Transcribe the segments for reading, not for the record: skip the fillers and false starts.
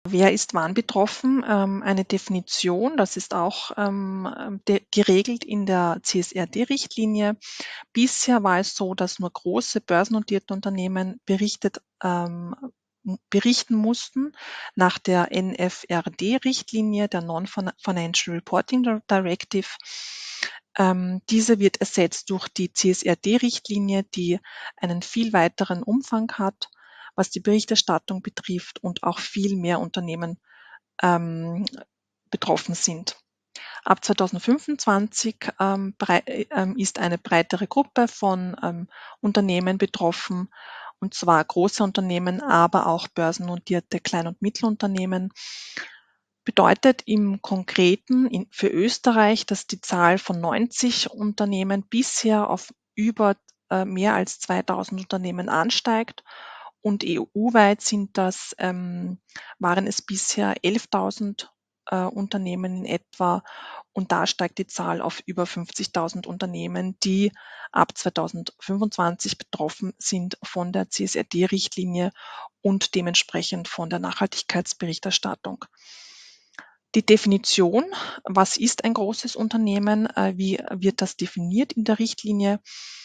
Wer ist wann betroffen? Eine Definition, das ist auch geregelt in der CSRD-Richtlinie. Bisher war es so, dass nur große börsennotierte Unternehmen berichten mussten nach der NFRD-Richtlinie, der Non-Financial Reporting Directive. Diese wird ersetzt durch die CSRD-Richtlinie, die einen viel weiteren Umfang hat, was die Berichterstattung betrifft und auch viel mehr Unternehmen betroffen sind. Ab 2025 ist eine breitere Gruppe von Unternehmen betroffen, und zwar große Unternehmen, aber auch börsennotierte Klein- und Mittelunternehmen. Bedeutet im Konkreten für Österreich, dass die Zahl von 90 Unternehmen bisher auf über mehr als 2000 Unternehmen ansteigt, und EU-weit waren es bisher 11.000 Unternehmen in etwa, und da steigt die Zahl auf über 50.000 Unternehmen, die ab 2025 betroffen sind von der CSRD-Richtlinie und dementsprechend von der Nachhaltigkeitsberichterstattung. Die Definition, was ist ein großes Unternehmen, wie wird das definiert in der Richtlinie?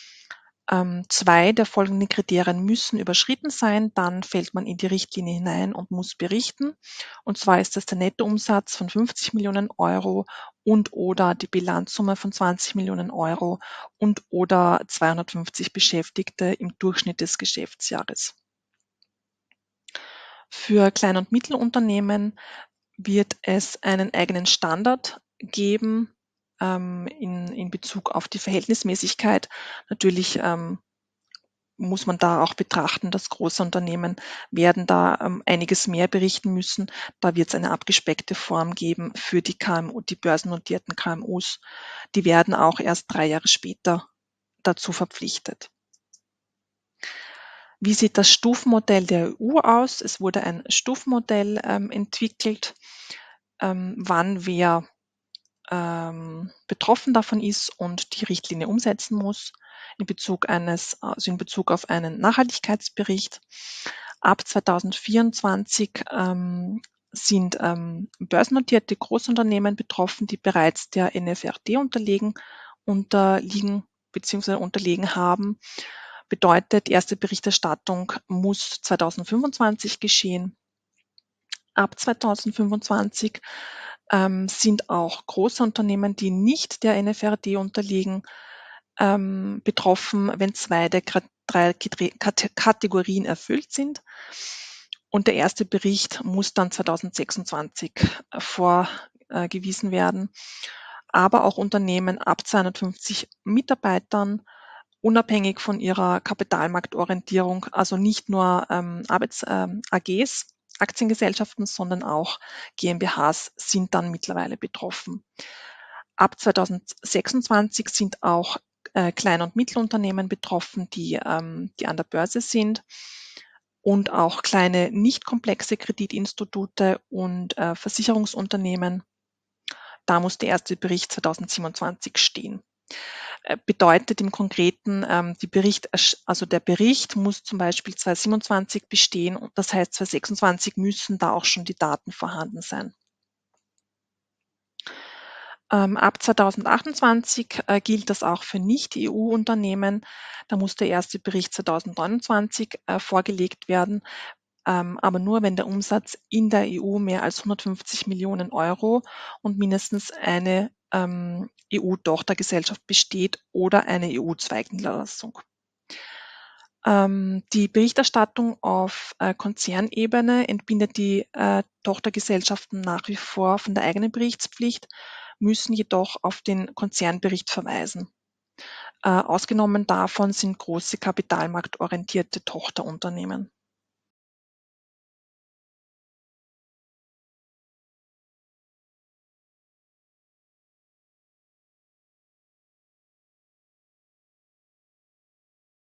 2 der folgenden Kriterien müssen überschritten sein, dann fällt man in die Richtlinie hinein und muss berichten. Und zwar ist das der Nettoumsatz von 50 Millionen Euro und oder die Bilanzsumme von 20 Millionen Euro und oder 250 Beschäftigte im Durchschnitt des Geschäftsjahres. Für Klein- und Mittelunternehmen wird es einen eigenen Standard geben in Bezug auf die Verhältnismäßigkeit. Natürlich muss man da auch betrachten, dass große Unternehmen werden da einiges mehr berichten müssen. Da wird es eine abgespeckte Form geben für die KMU, die börsennotierten KMUs. Die werden auch erst 3 Jahre später dazu verpflichtet. Wie sieht das Stufenmodell der EU aus? Es wurde ein Stufenmodell entwickelt, wann wer betroffen davon ist und die Richtlinie umsetzen muss, in Bezug auf einen Nachhaltigkeitsbericht. Ab 2024 sind börsennotierte Großunternehmen betroffen, die bereits der NFRD unterliegen bzw. unterlegen haben. Bedeutet, erste Berichterstattung muss 2025 geschehen. Ab 2025 sind auch große Unternehmen, die nicht der NFRD unterliegen, betroffen, wenn 2 der 3 Kategorien erfüllt sind. Und der erste Bericht muss dann 2026 vorgewiesen werden. Aber auch Unternehmen ab 250 Mitarbeitern, unabhängig von ihrer Kapitalmarktorientierung, also nicht nur AGs, Aktiengesellschaften, sondern auch GmbHs sind dann mittlerweile betroffen. Ab 2026 sind auch Klein- und Mittelunternehmen betroffen, die an der Börse sind, und auch kleine, nicht komplexe Kreditinstitute und Versicherungsunternehmen. Da muss der erste Bericht 2027 stehen. Bedeutet im Konkreten, der Bericht muss zum Beispiel 2027 bestehen, und das heißt 2026 müssen da auch schon die Daten vorhanden sein. Ab 2028 gilt das auch für Nicht-EU-Unternehmen. Da muss der erste Bericht 2029 vorgelegt werden, aber nur, wenn der Umsatz in der EU mehr als 150 Millionen Euro und mindestens eine EU-Tochtergesellschaft besteht oder eine EU-Zweigniederlassung. Die Berichterstattung auf Konzernebene entbindet die Tochtergesellschaften nach wie vor von der eigenen Berichtspflicht, müssen jedoch auf den Konzernbericht verweisen. Ausgenommen davon sind große kapitalmarktorientierte Tochterunternehmen.